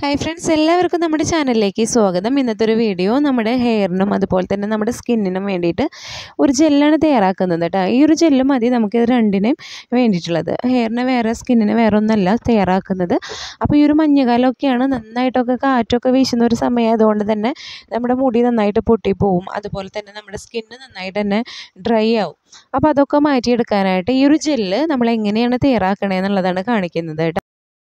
Hi friends, എല്ലാവർക്കും നമ്മുടെ ചാനലിലേക്ക് സ്വാഗതം. ഇന്നത്തെ ഒരു വീഡിയോ നമ്മുടെ ഹെയറിനും അതുപോലെ തന്നെ നമ്മുടെ സ്കിന്നിനും വേണ്ടിയിട്ട് ഒരു ജെല്ലാണ് തയ്യാറാക്കുന്നത് കേട്ടോ. ഈ ഒരു ജെല്ല് മതി നമുക്ക് രണ്ടിനും വേണ്ടിയിട്ടുള്ളത്. ഹെയറിന് വേറെ, സ്കിന്നിന് വേറെ ഒന്നല്ല തയ്യാറാക്കുന്നത്. അപ്പോൾ ഈ ഒരു മഞ്ഞുകാലമൊക്കെയാണ്, നന്നായിട്ടൊക്കെ കാറ്റൊക്കെ വീശുന്ന ഒരു സമയമായതുകൊണ്ട് തന്നെ നമ്മുടെ മുടി നന്നായിട്ട് പൊട്ടിപ്പോവും, അതുപോലെ തന്നെ നമ്മുടെ സ്കിന്ന് നന്നായിട്ട് തന്നെ ഡ്രൈ ആവും. അപ്പോൾ അതൊക്കെ മാറ്റിയെടുക്കാനായിട്ട് ഈ ഒരു ജെല്ല് നമ്മൾ എങ്ങനെയാണ് തയ്യാറാക്കണേ എന്നുള്ളതാണ് കാണിക്കുന്നത് കേട്ടോ.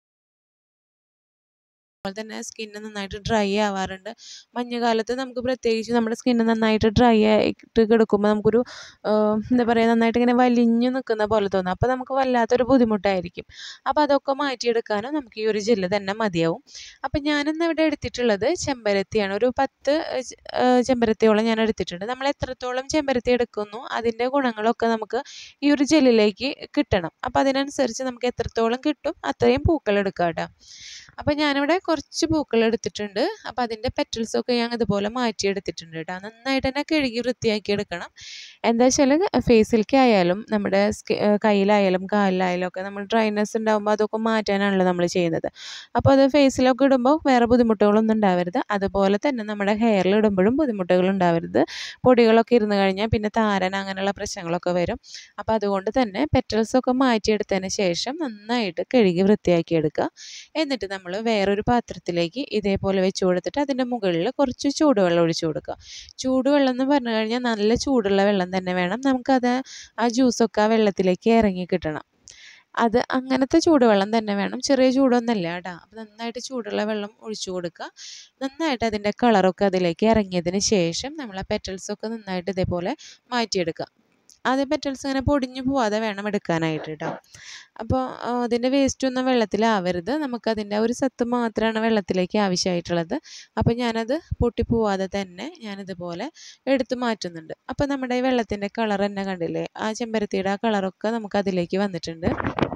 അതുപോലെ തന്നെ സ്കിന്ന് നന്നായിട്ട് ഡ്രൈ ആവാറുണ്ട്. മഞ്ഞുകാലത്ത് നമുക്ക് പ്രത്യേകിച്ച് നമ്മുടെ സ്കിന്ന് നന്നായിട്ട് ഡ്രൈ ആയിട്ട് കിടക്കുമ്പോൾ നമുക്കൊരു എന്താ പറയുക, നന്നായിട്ട് ഇങ്ങനെ വലിഞ്ഞു നിൽക്കുന്ന പോലെ തോന്നും. അപ്പോൾ നമുക്ക് വല്ലാത്തൊരു ബുദ്ധിമുട്ടായിരിക്കും. അപ്പോൾ അതൊക്കെ മാറ്റിയെടുക്കാനും നമുക്ക് ഈ ഒരു ജെല്ല് തന്നെ മതിയാവും. അപ്പം ഞാനിന്ന് ഇവിടെ എടുത്തിട്ടുള്ളത് ചെമ്പരത്തിയാണ്. ഒരു 10 ചെമ്പരത്തിയോളം ഞാൻ എടുത്തിട്ടുണ്ട്. നമ്മൾ എത്രത്തോളം ചെമ്പരത്തി എടുക്കുന്നു അതിൻ്റെ ഗുണങ്ങളൊക്കെ നമുക്ക് ഈ ഒരു ജെല്ലിലേക്ക് കിട്ടണം. അപ്പോൾ അതിനനുസരിച്ച് നമുക്ക് എത്രത്തോളം കിട്ടും അത്രയും പൂക്കൾ എടുക്കാം കേട്ടോ. അപ്പോൾ ഞാനിവിടെ കുറച്ച് പൂക്കൾ എടുത്തിട്ടുണ്ട്. അപ്പോൾ അതിൻ്റെ പെറ്റൽസൊക്കെ ഞാൻ ഇതുപോലെ മാറ്റിയെടുത്തിട്ടുണ്ട് കേട്ടോ. നന്നായിട്ട് തന്നെ കഴുകി വൃത്തിയാക്കി എടുക്കണം. എന്താ വെച്ചാൽ ഫേസിലേക്ക് ആയാലും നമ്മുടെ കയ്യിലായാലും കാലിലായാലും ഒക്കെ നമ്മൾ ഡ്രൈനെസ് ഉണ്ടാകുമ്പോൾ അതൊക്കെ മാറ്റാനാണല്ലോ നമ്മൾ ചെയ്യുന്നത്. അപ്പോൾ അത് ഫേസിലൊക്കെ ഇടുമ്പോൾ വേറെ ബുദ്ധിമുട്ടുകളൊന്നും ഉണ്ടാവരുത്. അതുപോലെ തന്നെ നമ്മുടെ ഹെയറിൽ ഇടുമ്പോഴും ബുദ്ധിമുട്ടുകൾ ഉണ്ടാവരുത്. പൊടികളൊക്കെ ഇരുന്ന് കഴിഞ്ഞാൽ പിന്നെ താരൻ അങ്ങനെയുള്ള പ്രശ്നങ്ങളൊക്കെ വരും. അപ്പോൾ അതുകൊണ്ട് തന്നെ പെറ്റൽസൊക്കെ മാറ്റിയെടുത്തതിന് ശേഷം നന്നായിട്ട് കഴുകി വൃത്തിയാക്കി എടുക്കുക. എന്നിട്ട് നമ്മൾ വേറൊരു പാത്രത്തിലേക്ക് ഇതേപോലെ വെച്ച് കൊടുത്തിട്ട് അതിൻ്റെ മുകളിൽ കുറച്ച് ചൂടുവെള്ളം ഒഴിച്ച് കൊടുക്കുക. ചൂടുവെള്ളം എന്ന് പറഞ്ഞു കഴിഞ്ഞാൽ നല്ല ചൂടുള്ള വെള്ളം തന്നെ വേണം. നമുക്കത് ആ ജ്യൂസൊക്കെ ആ വെള്ളത്തിലേക്ക് ഇറങ്ങി കിട്ടണം. അത് അങ്ങനത്തെ ചൂടുവെള്ളം തന്നെ വേണം, ചെറിയ ചൂടൊന്നുമല്ല കേട്ടോ. അപ്പോൾ നന്നായിട്ട് ചൂടുള്ള വെള്ളം ഒഴിച്ചു കൊടുക്കുക. നന്നായിട്ട് അതിൻ്റെ കളറൊക്കെ അതിലേക്ക് ഇറങ്ങിയതിന് ശേഷം നമ്മൾ ആ പെറ്റൽസൊക്കെ നന്നായിട്ട് ഇതേപോലെ മാറ്റിയെടുക്കുക. ആദ്യം പെറ്റൽസ് ഇങ്ങനെ പൊടിഞ്ഞു പോവാതെ വേണം എടുക്കാനായിട്ട് കേട്ടോ. അപ്പോൾ അതിൻ്റെ വേസ്റ്റൊന്നും വെള്ളത്തിലാവരുത്. നമുക്കതിൻ്റെ ഒരു സത്ത് മാത്രമാണ് വെള്ളത്തിലേക്ക് ആവശ്യമായിട്ടുള്ളത്. അപ്പോൾ ഞാനത് പൊട്ടിപ്പോവാതെ തന്നെ ഞാനിതുപോലെ എടുത്ത് മാറ്റുന്നുണ്ട്. അപ്പോൾ നമ്മുടെ ഈ വെള്ളത്തിൻ്റെ കളർ തന്നെ കണ്ടില്ലേ, ആ ചെമ്പരത്തിയുടെ ആ കളറൊക്കെ നമുക്ക് അതിലേക്ക് വന്നിട്ടുണ്ട്.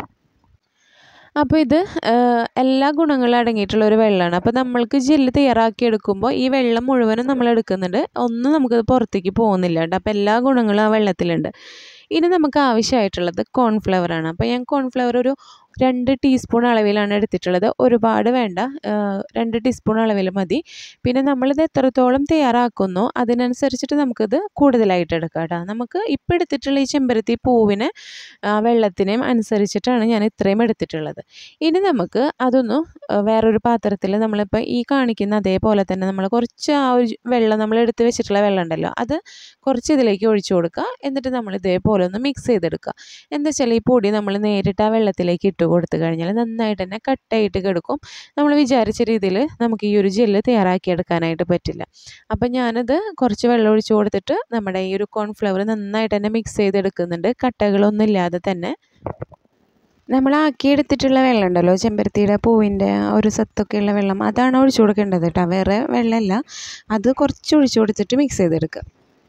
അപ്പോൾ ഇത് എല്ലാ ഗുണങ്ങളും അടങ്ങിയിട്ടുള്ള ഒരു വെള്ളമാണ്. അപ്പോൾ നമ്മൾക്ക് ജെല്ല് തയ്യാറാക്കി എടുക്കുമ്പോൾ ഈ വെള്ളം മുഴുവനും നമ്മൾ എടുക്കുന്നുണ്ട്, ഒന്നും നമുക്കത് പുറത്തേക്ക് പോകുന്നില്ല കേട്ടോ. അപ്പോൾ എല്ലാ ഗുണങ്ങളും ആ വെള്ളത്തിലുണ്ട്. ഇനി നമുക്ക് ആവശ്യമായിട്ടുള്ളത് കോൺഫ്ലവറാണ്. അപ്പോൾ ഞാൻ കോൺഫ്ലവർ ഒരു 2 ടീസ്പൂൺ അളവിലാണ് എടുത്തിട്ടുള്ളത്. ഒരുപാട് വേണ്ട, 2 ടീസ്പൂൺ അളവിൽ മതി. പിന്നെ നമ്മളിത് എത്രത്തോളം തയ്യാറാക്കുന്നോ അതിനനുസരിച്ചിട്ട് നമുക്കിത് കൂടുതലായിട്ട് എടുക്കാം കേട്ടോ. നമുക്ക് ഇപ്പം എടുത്തിട്ടുള്ള ഈ ചെമ്പരത്തി പൂവിന് വെള്ളത്തിനെയും അനുസരിച്ചിട്ടാണ് ഞാൻ ഇത്രയും എടുത്തിട്ടുള്ളത്. ഇനി നമുക്ക് അതൊന്ന് വേറൊരു പാത്രത്തിൽ നമ്മളിപ്പോൾ ഈ കാണിക്കുന്ന അതേപോലെ തന്നെ നമ്മൾ കുറച്ച് ആ ഒരു വെള്ളം നമ്മൾ എടുത്ത് വെച്ചിട്ടുള്ള വെള്ളം ഉണ്ടല്ലോ, അത് കുറച്ച് ഇതിലേക്ക് ഒഴിച്ചു കൊടുക്കുക. എന്നിട്ട് നമ്മൾ ഇതേപോലെ ഒന്ന് മിക്സ് ചെയ്തെടുക്കുക. എന്താ വെച്ചാൽ ഈ പൊടി നമ്മൾ നേരിട്ട് ആ വെള്ളത്തിലേക്ക് ഇട്ട് കൊടുത്തു കഴിഞ്ഞാൽ നന്നായിട്ട് തന്നെ കട്ടായിട്ട് കിടക്കും. നമ്മൾ വിചാരിച്ച രീതിയിൽ നമുക്ക് ഈ ഒരു ജെല്ല് തയ്യാറാക്കിയെടുക്കാനായിട്ട് പറ്റില്ല. അപ്പം ഞാനത് കുറച്ച് വെള്ളം ഒഴിച്ചു കൊടുത്തിട്ട് നമ്മുടെ ഈ ഒരു കോൺഫ്ലവർ നന്നായിട്ട് തന്നെ മിക്സ് ചെയ്തെടുക്കുന്നുണ്ട്, കട്ടകളൊന്നും ഇല്ലാതെ തന്നെ. നമ്മൾ ആക്കിയെടുത്തിട്ടുള്ള വെള്ളം ഉണ്ടല്ലോ, ചെമ്പരത്തിയുടെ പൂവിൻ്റെ ഒരു സത്തൊക്കെയുള്ള വെള്ളം, അതാണ് ഒഴിച്ചു കൊടുക്കേണ്ടത് കേട്ടോ. വേറെ വെള്ളമല്ല, അത് കുറച്ച് ഒഴിച്ചു കൊടുത്തിട്ട് മിക്സ് ചെയ്തെടുക്കുക.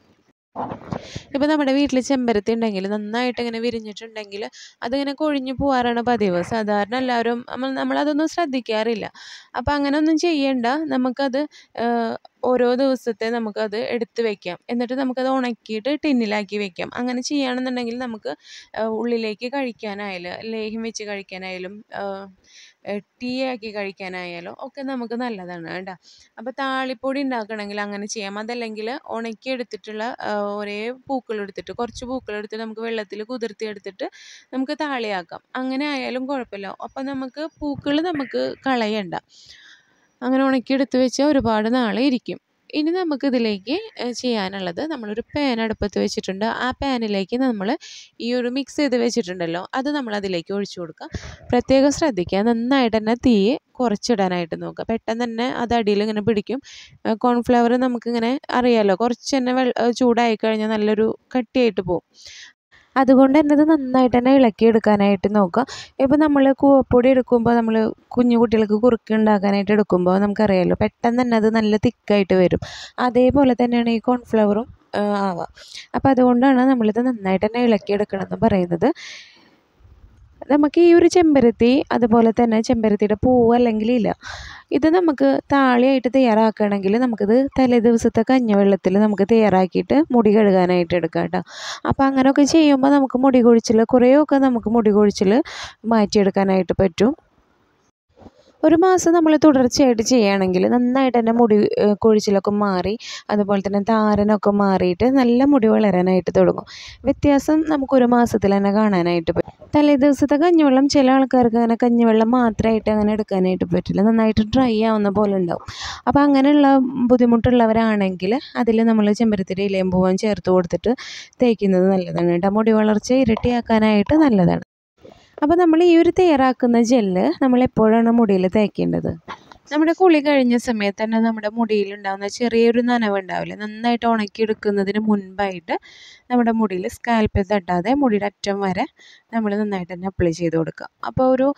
ഇപ്പോൾ നമ്മുടെ വീട്ടിൽ ചെമ്പരത്തി ഉണ്ടെങ്കിൽ നന്നായിട്ട് ഇങ്ങനെ വിരിഞ്ഞിട്ടുണ്ടെങ്കിൽ അതിങ്ങനെ കൊഴിഞ്ഞു പോകാറാണ് പതിവ്. സാധാരണ എല്ലാവരും നമ്മളതൊന്നും ശ്രദ്ധിക്കാറില്ല. അപ്പോൾ അങ്ങനെയൊന്നും ചെയ്യേണ്ട. നമുക്കത് ഓരോ ദിവസത്തെ നമുക്കത് എടുത്ത് വയ്ക്കാം. എന്നിട്ട് നമുക്കത് ഉണക്കിയിട്ട് ടിന്നിലാക്കി വയ്ക്കാം. അങ്ങനെ ചെയ്യുകയാണെന്നുണ്ടെങ്കിൽ നമുക്ക് ഉള്ളിലേക്ക് കഴിക്കാനായാലും ലേഹ്യം വെച്ച് കഴിക്കാനായാലും ടീ ആക്കി കഴിക്കാനായാലും ഒക്കെ നമുക്ക് നല്ലതാണ് കേട്ടോ. അപ്പോൾ താളിപ്പൊടി ഉണ്ടാക്കണമെങ്കിൽ അങ്ങനെ ചെയ്യാം. അതല്ലെങ്കിൽ ഉണക്കിയെടുത്തിട്ടുള്ള ഒരേ പൂക്കളെടുത്തിട്ട് കുറച്ച് പൂക്കളെടുത്തിട്ട് നമുക്ക് വെള്ളത്തിൽ കുതിർത്തിയെടുത്തിട്ട് നമുക്ക് താളിയാക്കാം. അങ്ങനെ ആയാലും കുഴപ്പമില്ല. അപ്പോൾ നമുക്ക് പൂക്കൾ നമുക്ക് കളയണ്ട. അങ്ങനെ ഉണക്കിയെടുത്ത് വെച്ചാൽ ഒരുപാട് നാൾ ഇരിക്കും. ഇനി നമുക്കിതിലേക്ക് ചെയ്യാനുള്ളത്, നമ്മളൊരു പാൻ അടുപ്പത്ത് വെച്ചിട്ടുണ്ട്. ആ പാനിലേക്ക് നമ്മൾ ഈ ഒരു മിക്സ് ചെയ്ത് വെച്ചിട്ടുണ്ടല്ലോ അത് നമ്മളതിലേക്ക് ഒഴിച്ചു കൊടുക്കുക. പ്രത്യേകം ശ്രദ്ധിക്കുക, നന്നായിട്ട് തന്നെ തീ കുറച്ചിടാനായിട്ട് നോക്കുക. പെട്ടെന്ന് തന്നെ അത് അടിയിൽ ഇങ്ങനെ പിടിക്കും. കോൺഫ്ലവർ നമുക്കിങ്ങനെ അറിയാമല്ലോ, കുറച്ച് തന്നെ ചൂടായി കഴിഞ്ഞാൽ നല്ലൊരു കട്ടിയായിട്ട് പോകും. അതുകൊണ്ട് തന്നെ അത് നന്നായിട്ട് തന്നെ ഇളക്കിയെടുക്കാനായിട്ട് നോക്കുക. ഇപ്പോൾ നമ്മൾ കൂവപ്പൊടി എടുക്കുമ്പോൾ, നമ്മൾ കുഞ്ഞു കുട്ടികൾക്ക് കുറുക്ക് ഉണ്ടാക്കാനായിട്ട് എടുക്കുമ്പോൾ നമുക്കറിയാമല്ലോ പെട്ടെന്ന് തന്നെ അത് നല്ല തിക്കായിട്ട് വരും. അതേപോലെ തന്നെയാണ് ഈ കോൺഫ്ലവറും ആവുക. അപ്പോൾ അതുകൊണ്ടാണ് നമ്മളിത് നന്നായിട്ട് തന്നെ ഇളക്കിയെടുക്കണമെന്ന് പറയുന്നത്. നമുക്ക് ഈ ഒരു ചെമ്പരത്തി, അതുപോലെ തന്നെ ചെമ്പരത്തിയുടെ പൂവ് അല്ലെങ്കിൽ ഇല, ഇത് നമുക്ക് താളിയായിട്ട് തയ്യാറാക്കുകയാണെങ്കിൽ നമുക്കിത് തലേ ദിവസത്തെ കഞ്ഞിവെള്ളത്തിൽ നമുക്ക് തയ്യാറാക്കിയിട്ട് മുടി കഴുകാനായിട്ട് എടുക്കാം കേട്ടോ. അപ്പോൾ അങ്ങനെയൊക്കെ ചെയ്യുമ്പോൾ നമുക്ക് മുടി കൊഴിച്ചിൽ കുറേയൊക്കെ നമുക്ക് മുടി കൊഴിച്ചിൽ മാറ്റിയെടുക്കാനായിട്ട് പറ്റും. ഒരു മാസം നമ്മൾ തുടർച്ചയായിട്ട് ചെയ്യുകയാണെങ്കിൽ നന്നായിട്ട് തന്നെ മുടി കൊഴിച്ചിലൊക്കെ മാറി അതുപോലെ തന്നെ താരനൊക്കെ മാറിയിട്ട് നല്ല മുടി വളരാനായിട്ട് തുടങ്ങും. വ്യത്യാസം നമുക്കൊരു മാസത്തിൽ തന്നെ കാണാനായിട്ട് പറ്റും. തലേ ദിവസത്തെ കഞ്ഞിവെള്ളം ചില ആൾക്കാർക്ക് അങ്ങനെ കഞ്ഞിവെള്ളം മാത്രമായിട്ട് അങ്ങനെ എടുക്കാനായിട്ട് പറ്റില്ല, നന്നായിട്ട് ഡ്രൈ ആവുന്ന പോലെ ഉണ്ടാവും. അപ്പോൾ അങ്ങനെയുള്ള ബുദ്ധിമുട്ടുള്ളവരാണെങ്കിൽ അതിൽ നമ്മൾ ചെമ്പരത്തിയുടെ ഇലയും പൂവും ചേർത്ത് കൊടുത്തിട്ട് തേക്കുന്നത് നല്ലതാണ് കേട്ടോ. മുടി വളർച്ച ഇരട്ടിയാക്കാനായിട്ട് നല്ലതാണ്. അപ്പോൾ നമ്മൾ ഈ ഒരു തയ്യാറാക്കുന്ന ജെല്ല് നമ്മൾ എപ്പോഴാണ് മുടിയിൽ തേക്കേണ്ടത്? നമ്മുടെ കുളി കഴിഞ്ഞ സമയത്ത് തന്നെ നമ്മുടെ മുടിയിലുണ്ടാകുന്ന ചെറിയൊരു നനവുണ്ടാവില്ലേ, നന്നായിട്ട് ഉണക്കിയെടുക്കുന്നതിന് മുൻപായിട്ട് നമ്മുടെ മുടിയിൽ സ്കാൽപ്പിൽ തട്ടാതെ മുടിയുടെ അറ്റം വരെ നമ്മൾ നന്നായിട്ട് തന്നെ അപ്ലൈ ചെയ്ത് കൊടുക്കുക. അപ്പോൾ ഒരു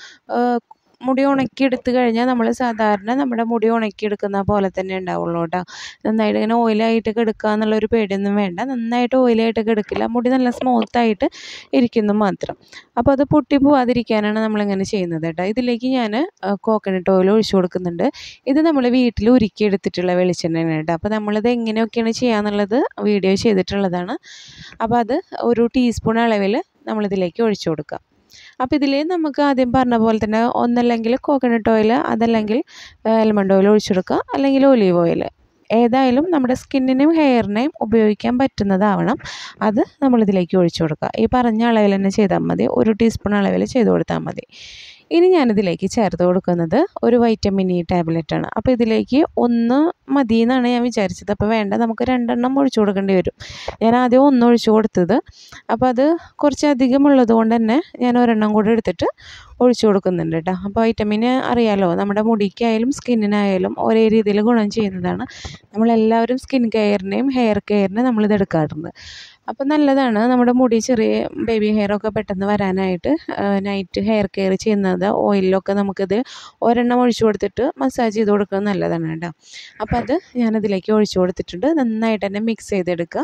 മുടി ഉണക്കിയെടുത്ത് കഴിഞ്ഞാൽ നമ്മൾ സാധാരണ നമ്മുടെ മുടി ഉണക്കിയെടുക്കുന്ന പോലെ തന്നെ ഉണ്ടാവുള്ളൂ കേട്ടോ. നന്നായിട്ട് ഇങ്ങനെ ഓയിലായിട്ടൊക്കെ എടുക്കുക എന്നുള്ളൊരു പേടിയൊന്നും വേണ്ട. നന്നായിട്ട് ഓയിലായിട്ടൊക്കെ എടുക്കില്ല, മുടി നല്ല സ്മൂത്തായിട്ട് ഇരിക്കുന്നു മാത്രം. അപ്പോൾ അത് പൊട്ടി പോവാതിരിക്കാനാണ് നമ്മളിങ്ങനെ ചെയ്യുന്നത് കേട്ടോ. ഇതിലേക്ക് ഞാൻ കോക്കനട്ട് ഓയിൽ ഒഴിച്ചു കൊടുക്കുന്നുണ്ട്. ഇത് നമ്മൾ വീട്ടിൽ ഉരുക്കിയെടുത്തിട്ടുള്ള വെളിച്ചെണ്ണയാണ് കേട്ടോ. അപ്പോൾ നമ്മളിത് എങ്ങനെയൊക്കെയാണ് ചെയ്യാന്നുള്ളത് വീഡിയോ ചെയ്തിട്ടുള്ളതാണ്. അപ്പോൾ അത് ഒരു ടീസ്പൂൺ അളവിൽ നമ്മളിതിലേക്ക് ഒഴിച്ചു കൊടുക്കാം. അപ്പോൾ ഇതിൽ നമുക്ക് ആദ്യം പറഞ്ഞ പോലെ തന്നെ ഒന്നല്ലെങ്കിൽ കോക്കനട്ട് ഓയിൽ, അതല്ലെങ്കിൽ ആൽമണ്ട് ഓയിൽ ഒഴിച്ചു കൊടുക്കുക, അല്ലെങ്കിൽ ഒലീവ് ഓയിൽ. ഏതായാലും നമ്മുടെ സ്കിന്നിനും ഹെയറിനെയും ഉപയോഗിക്കാൻ പറ്റുന്നതാവണം. അത് നമ്മളിതിലേക്ക് ഒഴിച്ചു കൊടുക്കുക. ഈ പറഞ്ഞ അളവിൽ തന്നെ ചെയ്താൽ മതി, ഒരു ടീസ്പൂൺ അളവിൽ ചെയ്ത് കൊടുത്താൽ മതി. ഇനി ഞാനിതിലേക്ക് ചേർത്ത് കൊടുക്കുന്നത് ഒരു വൈറ്റമിൻ ഇ ടാബ്ലറ്റാണ്. അപ്പോൾ ഇതിലേക്ക് 1 മതി എന്നാണ് ഞാൻ വിചാരിച്ചത്. അപ്പോൾ വേണ്ട, നമുക്ക് 2 എണ്ണം ഒഴിച്ചു കൊടുക്കേണ്ടി വരും. ഞാൻ ആദ്യം 1 ഒഴിച്ചു കൊടുത്തത്, അപ്പോൾ അത് കുറച്ചധികം ഉള്ളത് കൊണ്ട് തന്നെ ഞാൻ 1 എണ്ണം കൂടെ എടുത്തിട്ട് ഒഴിച്ചു കൊടുക്കുന്നുണ്ട് കേട്ടോ. അപ്പോൾ വൈറ്റമിൻ അറിയാലോ, നമ്മുടെ മുടിക്കായാലും സ്കിന്നിനായാലും ഒരേ രീതിയിൽ ഗുണം ചെയ്യുന്നതാണ്. നമ്മളെല്ലാവരും സ്കിൻ കെയറിനെയും ഹെയർ കെയറിനെയും നമ്മളിത് എടുക്കാറുണ്ട്. അപ്പോൾ നല്ലതാണ്, നമ്മുടെ മുടി ചെറിയ ബേബി ഹെയറൊക്കെ പെട്ടെന്ന് വരാനായിട്ട് നൈറ്റ് ഹെയർ കെയർ ചെയ്യുന്നത് ഓയിലൊക്കെ നമുക്കിത് 1 എണ്ണം ഒഴിച്ചു കൊടുത്തിട്ട് മസാജ് ചെയ്ത് കൊടുക്കുന്നത് നല്ലതാണ് കേട്ടോ. അപ്പോൾ അത് ഞാനതിലേക്ക് ഒഴിച്ചു കൊടുത്തിട്ടുണ്ട്. നന്നായിട്ട് തന്നെ മിക്സ് ചെയ്തെടുക്കുക.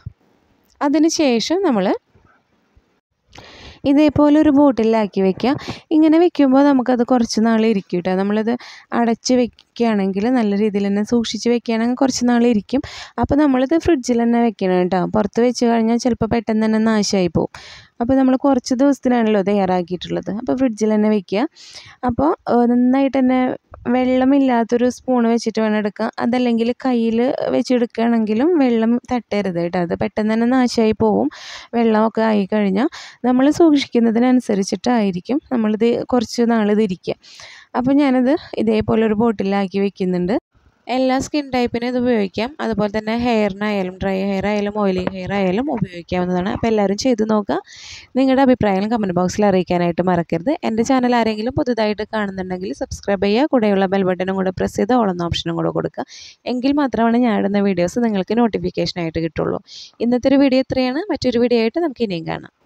അതിന് ശേഷം നമ്മൾ ഇതേപോലെ ഒരു ബോട്ടിലാക്കി വെക്കുക. ഇങ്ങനെ വെക്കുമ്പോൾ നമുക്കത് കുറച്ച് നാൾ ഇരിക്കും കേട്ടോ. നമ്മളിത് അടച്ച് വെക്കുകയാണെങ്കിൽ നല്ല രീതിയിൽ തന്നെ സൂക്ഷിച്ച് വെക്കുകയാണെങ്കിൽ കുറച്ച് നാൾ ഇരിക്കും. അപ്പോൾ നമ്മളിത് ഫ്രിഡ്ജിൽ തന്നെ വെക്കണം കേട്ടോ. പുറത്ത് വെച്ച് കഴിഞ്ഞാൽ ചിലപ്പോൾ പെട്ടെന്ന് തന്നെ നാശമായി പോകും. അപ്പോൾ നമ്മൾ കുറച്ച് ദിവസത്തിനാണല്ലോ തയ്യാറാക്കിയിട്ടുള്ളത്, അപ്പോൾ ഫ്രിഡ്ജിൽ തന്നെ വെക്കുക. അപ്പോൾ നന്നായിട്ട് തന്നെ വെള്ളമില്ലാത്തൊരു സ്പൂൺ വെച്ചിട്ട് വേണം എടുക്കുക. അതല്ലെങ്കിൽ കയ്യിൽ വെച്ചെടുക്കുകയാണെങ്കിലും വെള്ളം തട്ടരുത് കേട്ടോ. അത് പെട്ടെന്ന് തന്നെ നാശമായി പോവും. വെള്ളമൊക്കെ ആയിക്കഴിഞ്ഞാൽ നമ്മൾ സൂക്ഷിക്കുന്നതിനനുസരിച്ചിട്ടായിരിക്കും നമ്മളിത് കുറച്ച് നാളിതിരിക്കുക. അപ്പോൾ ഞാനത് ഇതേപോലെ ഒരു ബോട്ടിലാക്കി വെക്കുന്നുണ്ട്. എല്ലാ സ്കിൻ ടൈപ്പിനും ഇത് ഉപയോഗിക്കാം. അതുപോലെ തന്നെ ഹെയറിനായാലും ഡ്രൈ ഹെയർ ആയാലും ഓയിലി ഹെയർ ആയാലും ഉപയോഗിക്കാവുന്നതാണ്. അപ്പോൾ എല്ലാവരും ചെയ്ത് നോക്കുക. നിങ്ങളുടെ അഭിപ്രായങ്ങൾ കമൻറ്റ് ബോക്സിൽ അറിയിക്കാനായിട്ട് മറക്കരുത്. എൻ്റെ ചാനൽ ആരെങ്കിലും പുതുതായിട്ട് കാണുന്നുണ്ടെങ്കിൽ സബ്സ്ക്രൈബ് ചെയ്യുക. കൂടെയുള്ള ബെൽ ബട്ടണും കൂടെ പ്രസ് ചെയ്ത് ഓൾ എന്ന ഓപ്ഷനും കൂടെ കൊടുക്കുക. എങ്കിൽ മാത്രമാണ് ഞാൻ ഇടുന്ന വീഡിയോസ് നിങ്ങൾക്ക് നോട്ടിഫിക്കേഷനായിട്ട് കിട്ടുള്ളൂ. ഇന്നത്തെ ഒരു വീഡിയോ ഇത്രയാണ്. മറ്റൊരു വീഡിയോ ആയിട്ട് നമുക്ക് ഇനിയും കാണാം.